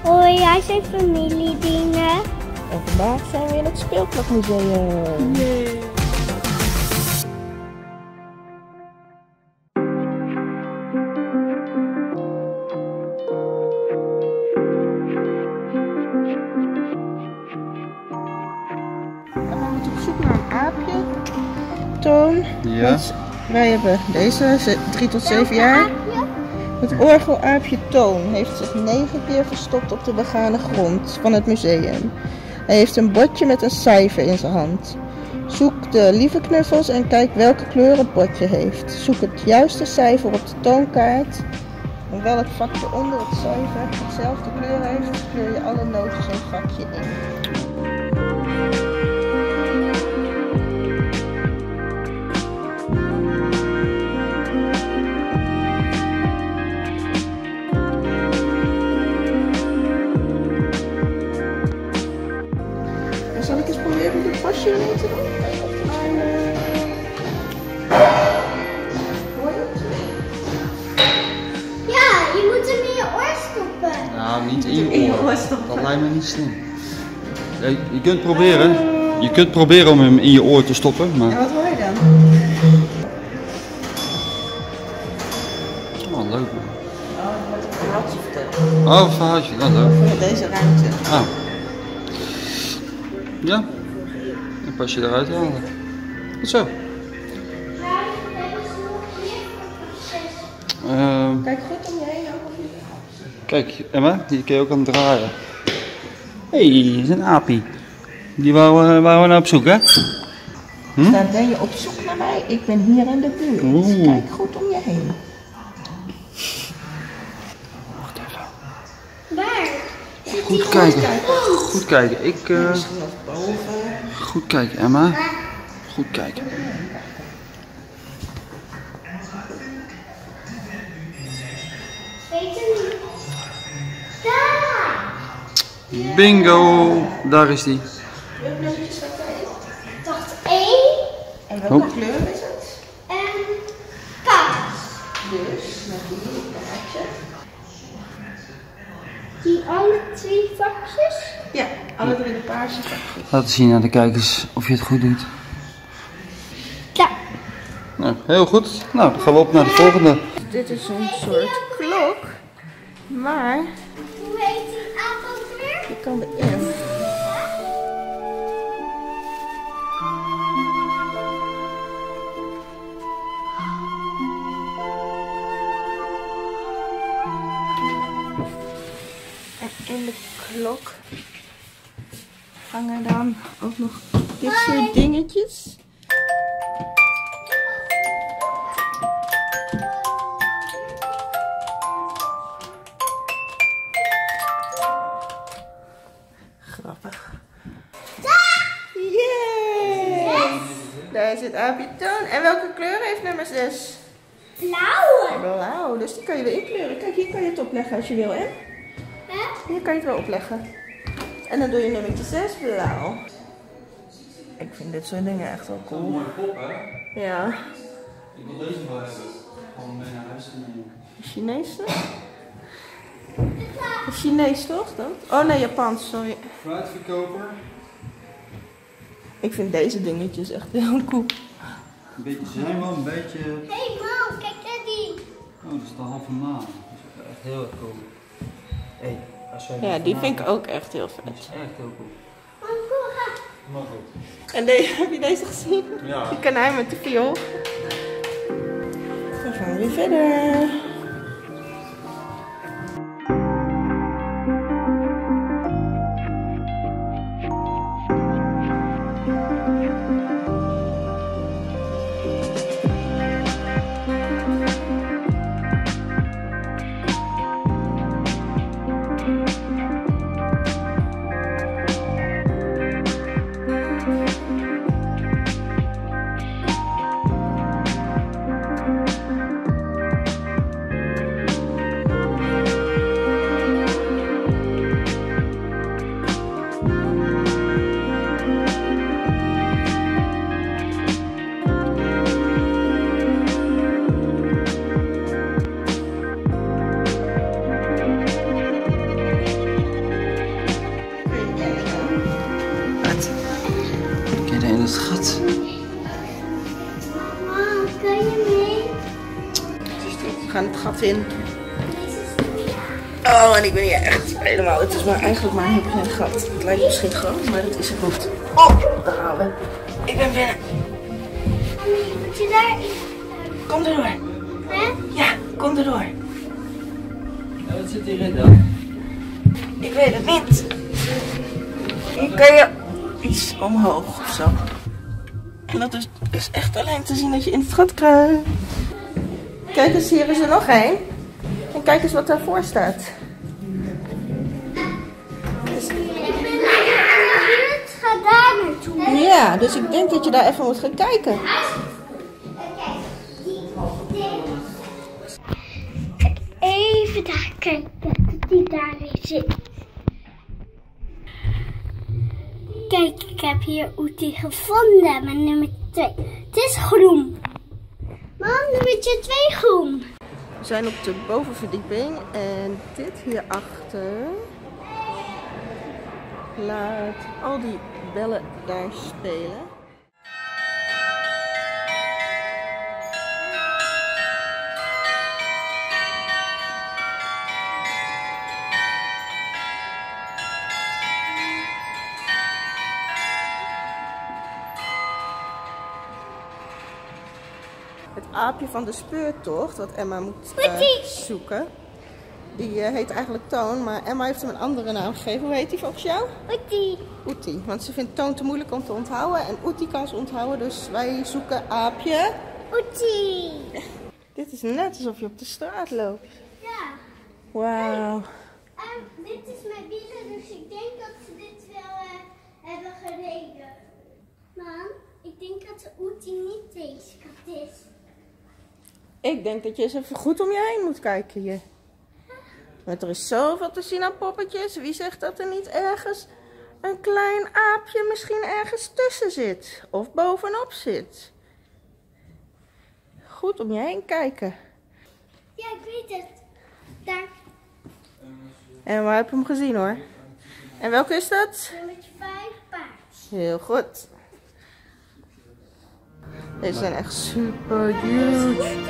Hoi, hij zijn familiedingen. En vandaag zijn we in het Speelplakmuseum. Nee. En we moeten op zoek naar een aapje. Toon. Ja. Want wij hebben deze, 3 tot 7 jaar. Het orgelaapje Toon heeft zich 9 keer verstopt op de begane grond van het museum. Hij heeft een bordje met een cijfer in zijn hand. Zoek de lieve knuffels en kijk welke kleur het bordje heeft. Zoek het juiste cijfer op de toonkaart. Hoewel het vakje onder het cijfer hetzelfde kleur heeft, kleur je alle nootjes in het vakje in. Zal ik eens proberen dit pasje erin te doen? Hoor je het? Ja, je moet hem in je oor stoppen. Nou, niet in In je je oor. oor stoppen. Dat lijkt me niet slim. Je kunt proberen. Je kunt proberen om hem in je oor te stoppen, maar... En wat hoor je dan? Oh, leuk man. Oh, er wordt een verhaaltje verteld. Oh, een verhaaltje. Dat leuk. Over deze ruimte. Ah. Ja. Dan pas je eruit halen. Goed zo. Kijk goed om je heen ook of niet. Kijk, Emma, die kun je ook aan het draaien. Hé, hey, dat is een apie. Die waren we nou op zoek, hè? Dan ben je op zoek naar mij. Ik ben hier in de buurt. Oeh. Kijk goed om je heen. Wacht even. Waar? Goed kijken. Goed kijken. Misschien nog boven. Goed kijken, Emma. Goed kijken. Weet je niet? Daar! Bingo! Daar is die. Welke kleurtjes staat daarin? Ik dacht 1 En welke Oh. kleur is het? en kaas. Dus met die kaartje. Die alle 2 vakjes? Ja, alle 3 de paarse vakjes. Laten zien aan de kijkers of je het goed doet. Ja. Nou, heel goed. Nou, dan gaan we op naar de volgende. Dit is een soort klok. Maar Hoe heet die aap ook weer? je kan erin. En in de klok hangen dan ook nog dit soort dingetjes. Grappig. Yay! Daar zit Aapje Toon. En welke kleur heeft nummer 6? Blauwe. Blauw, dus die kan je weer inkleuren. Kijk, hier kan je het opleggen als je wil, hè? Hè? Hier kan je het wel opleggen. En dan doe je nummertje 6 blauw. Ik vind dit soort dingen echt wel cool. Mooie pop, hè? Ja. Ik wil deze wel hebben. Gewoon mee naar huis te nemen. Chinese? Chinees toch? Dat? Oh nee, Japans, sorry. Fruitverkoper. Ik vind deze dingetjes echt heel cool. Ze zijn wel een beetje... Hé hey, mam, kijk naar die. Oh, dat is de halve maan. Dat is echt heel erg cool. Hey, als jij Ja, die vind ik ook echt heel Dat vet. is echt heel cool. Mam, kom, ga. Maar goed. En heb je deze gezien? Ja. Die kan hij met de viool. Dan gaan we weer verder. gaan het gat in. Oh, en ik ben hier echt helemaal. Het is maar eigenlijk maar een heel klein gat. Het lijkt misschien groot, maar dat is het niet. Oh, daar gaan we. Ik ben binnen. Moet je daar... Kom erdoor. Hè? Ja, kom erdoor. Ja, wat zit hierin dan? Ik weet het niet. Hier kan je iets omhoog of zo. En dat is echt alleen te zien als je in het gat kruipt. Kijk eens, hier is er nog één. En kijk eens wat daarvoor staat. Ik ben in de buurt, ga daar naartoe. Ja, dus ik denk dat je daar even moet gaan kijken. Even daar kijken, dat die daar weer zit. Kijk, ik heb hier Oetie gevonden met nummer 2. Het is groen. Mam, nummertje 2 groen. We zijn op de bovenverdieping en dit hierachter laat al die bellen daar spelen. Het aapje van de speurtocht, wat Emma moet zoeken, die heet eigenlijk Toon, maar Emma heeft hem een andere naam gegeven. Hoe heet die volgens jou? Oetie. Oetie, want ze vindt Toon te moeilijk om te onthouden en Oetie kan ze onthouden, dus wij zoeken aapje. Oetie. Dit is net alsof je op de straat loopt. Ja. Wauw. Dit is mijn wielen, dus ik denk dat ze dit wel hebben gereden. Mam, ik denk dat Oetie niet deze kat is. Ik denk dat je eens even goed om je heen moet kijken hier. Want er is zoveel te zien aan poppetjes. Wie zegt dat er niet ergens een klein aapje misschien ergens tussen zit? Of bovenop zit? Goed om je heen kijken. Ja, ik weet het. Daar, En waar heb je hem gezien hoor? En welke is dat? nummertje 5, paars. Heel goed. Deze zijn echt super huge.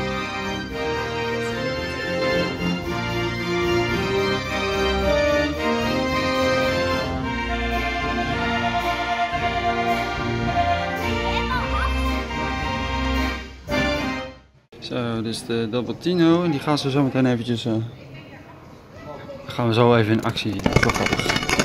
Zo, dit is de Double-Tino en die gaan ze zo meteen eventjes... gaan we zo even in actie zien. Dat is wel grappig.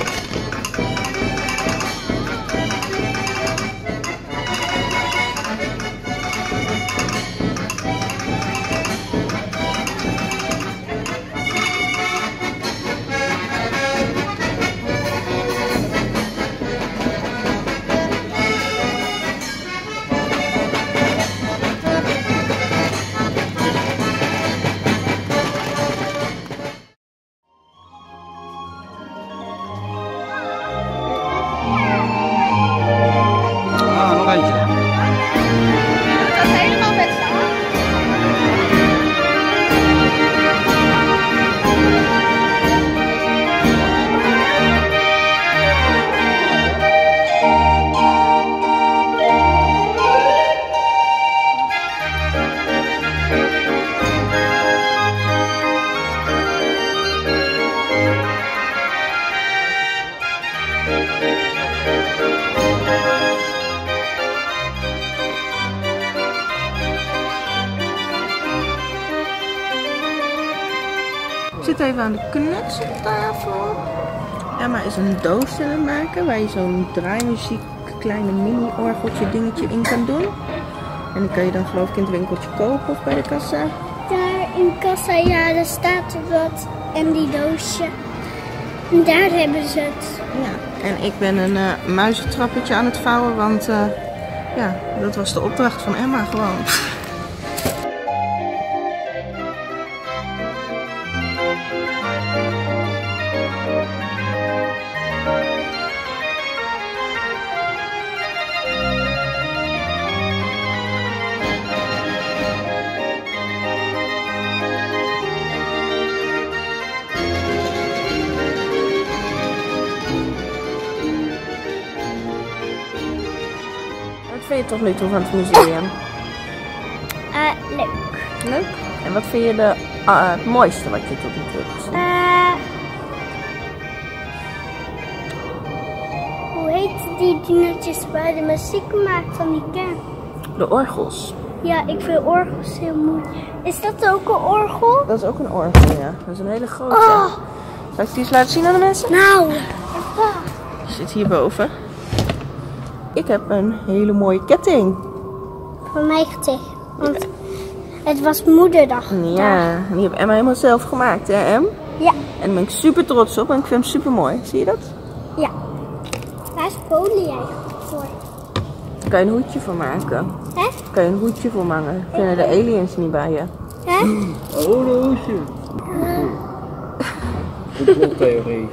Nog eentje. Dat is helemaal best wel. Ik zit even aan de knutseltafel. Emma is een doos aan het maken waar je zo'n draaimuziek kleine mini-orgeltje dingetje in kan doen. En die kan je dan geloof ik in het winkeltje kopen of bij de kassa. Daar in kassa, ja, daar staat er wat. En die doosje. En daar hebben ze het. Ja, en ik ben een muizentrappetje aan het vouwen, want ja, dat was de opdracht van Emma gewoon. Wat vind je tot nu toe van het museum? Leuk. Leuk? En wat vind je het mooiste wat je tot nu toe hebt gezien? Hoe heet die dingetjes waar de muziek maakt van die kerk? De orgels. Ja, ik vind orgels heel mooi. Is dat ook een orgel? Dat is ook een orgel, ja. Dat is een hele grote. Oh, Zal ik die eens laten zien aan de mensen? nou. Die zit hierboven. Ik heb een hele mooie ketting. Van mij getekend. Want het was moederdag. Ja, en die heb Emma helemaal zelf gemaakt, hè Em? Ja. En daar ben ik super trots op en ik vind hem super mooi. Zie je dat? Ja. Waar is Poli eigenlijk voor? Daar kan je een hoedje voor maken. Hè? Daar kan je een hoedje voor hangen. Kunnen de aliens niet bij je? Hè? Oh, de hoesje. Complottheorie.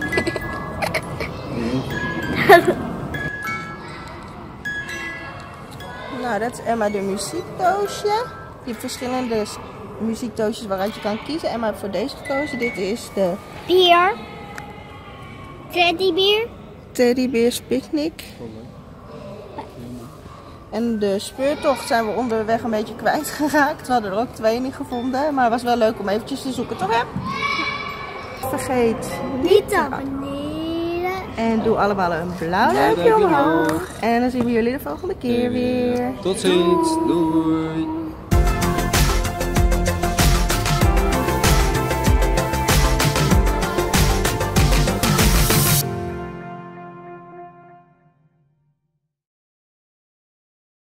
Nou, dat is Emma de muziekdoosje. Je hebt verschillende muziekdoosjes waaruit je kan kiezen. Emma heeft voor deze gekozen. Dit is de Bier. Teddybeer. Teddybeers Picnic. En de speurtocht zijn we onderweg een beetje kwijtgeraakt. We hadden er ook 2 niet gevonden. Maar het was wel leuk om eventjes te zoeken, toch hè? Vergeet Niet te abonneren. en doe allemaal een blauw duimpje omhoog. En dan zien we jullie de volgende keer weer. Tot ziens. Doei.